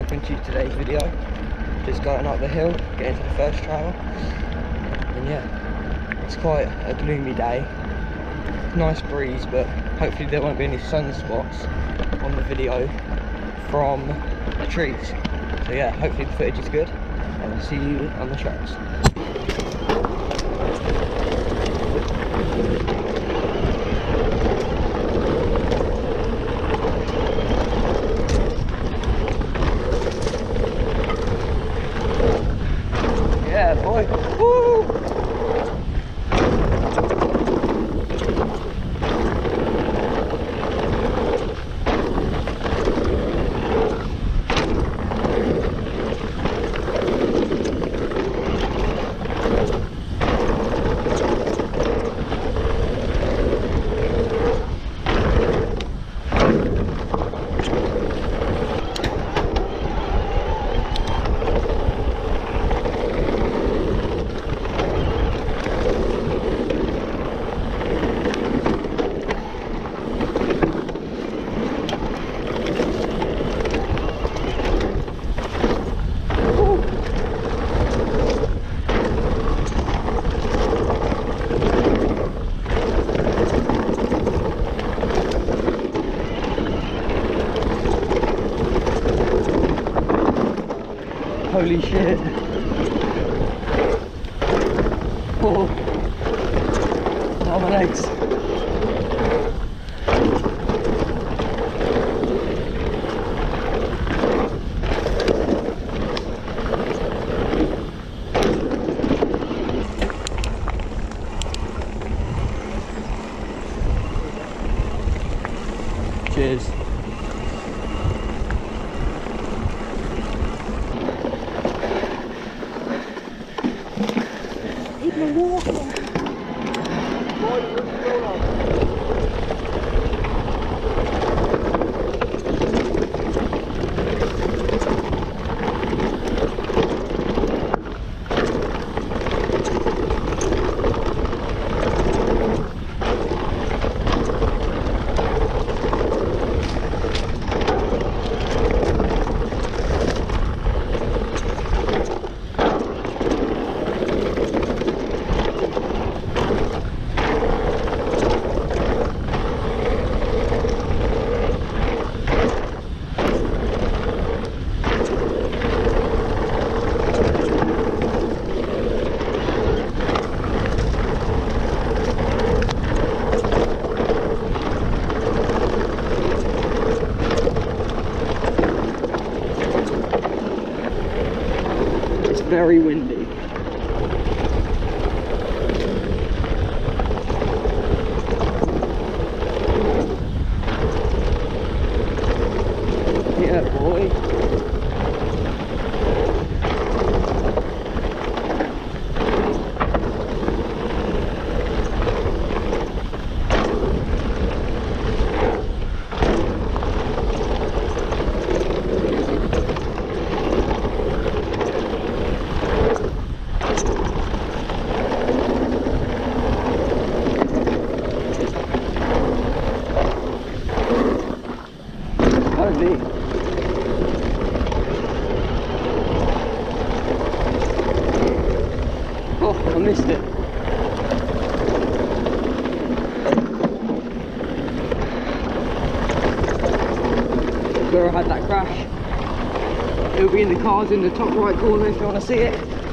dropping to you today's video. Just going up the hill, getting to the first trail. And yeah, it's quite a gloomy day. Nice breeze, but hopefully there won't be any sunspots on the video from the trees. So yeah, hopefully the footage is good, and I'll see you on the trails. Yeah, boy. Woo! Holy shit. Oh, my legs. Cheers. Very windy. Yeah, boy. Oh, I missed it. Where I had that crash. It'll be in the cards in the top right corner if you want to see it.